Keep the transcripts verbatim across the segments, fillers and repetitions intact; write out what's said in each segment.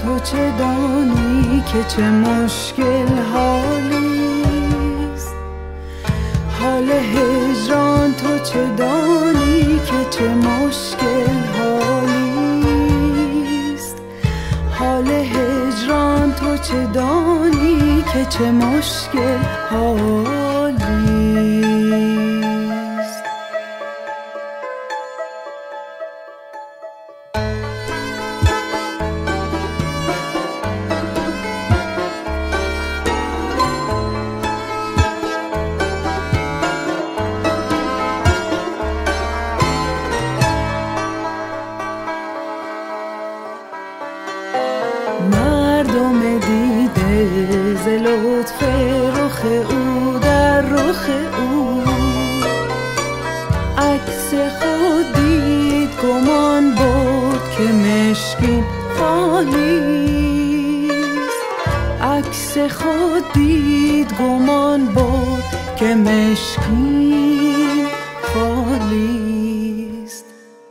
تو چه دانی که چه مشکل حالیست. حال هجران تو چه دانی که چه مشکل حالیست. حال هجران تو چه دانی که چه مشکل حالیست. مردم دیده ز لطف رخ او در رخ او، عکس خود دید گمان بود که مشکین خالیست. عکس خود دید گمان بود که مشکین خالیست.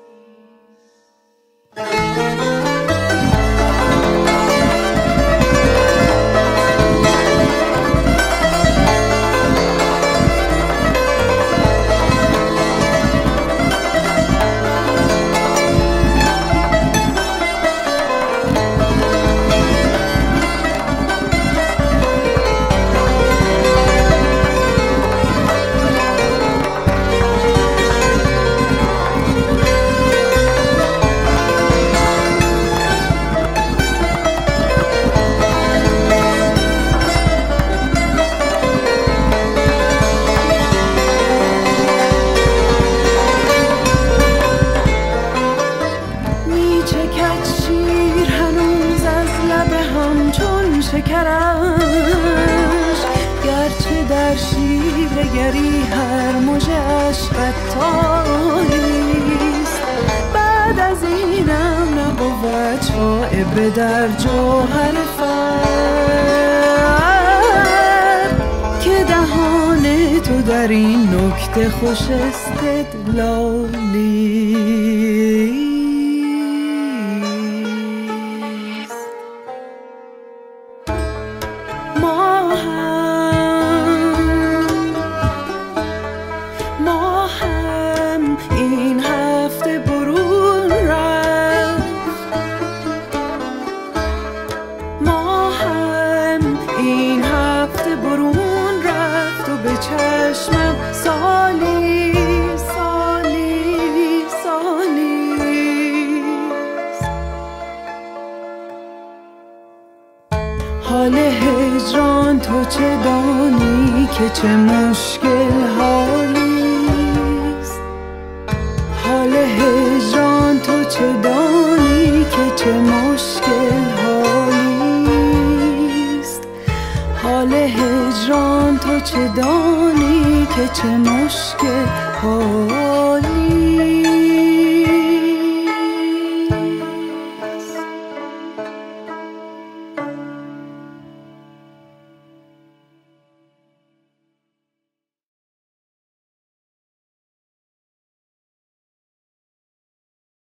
شکرش گرچه در شیوه‌گری هر مژه عشقت تاریست. بعد از اینم نبود شایب در جوهر فر که دهان تو در این نکته خوش استدلالی. ماهم این هفته برون رفت. ماهم این هفته برون رفت و به چشمم سالی سالی سالیست. حال هجران تو چه دانی که چه مشکل حالیست. حال هجران تو چه دانی که چه مشکل حالیست. حال هجران تو چه دانی که چه مشکل حالیست.